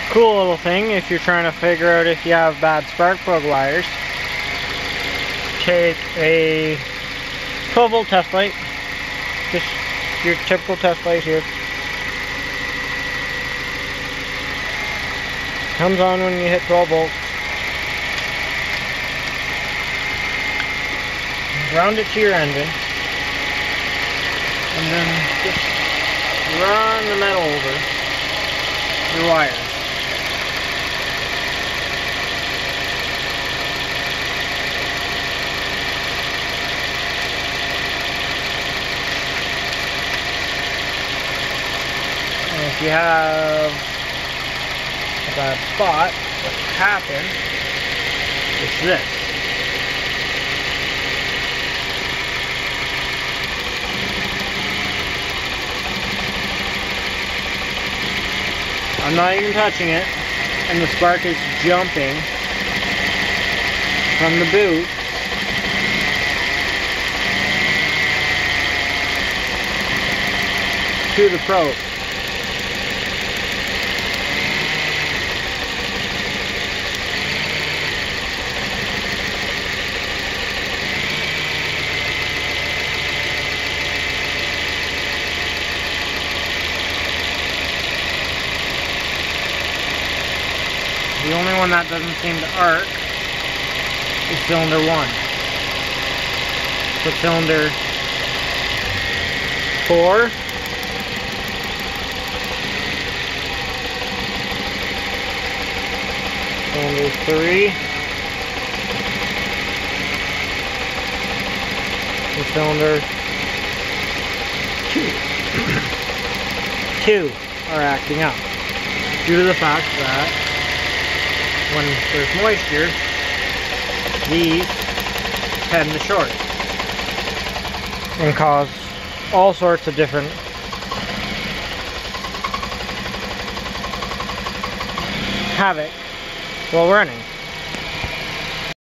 Cool little thing if you're trying to figure out if you have bad spark plug wires. Take a 12 volt test light, just your typical test light here. Comes on when you hit 12 volts. Ground it to your engine, and then just run the metal over your wires. If you have a bad spot, what can happen is this. I'm not even touching it, and the spark is jumping from the boot to the probe. The only one that doesn't seem to arc is cylinder 1. So cylinder 4, cylinder 3, and cylinder 2 are acting up due to the fact that when there's moisture, these tend to short and cause all sorts of different havoc while running.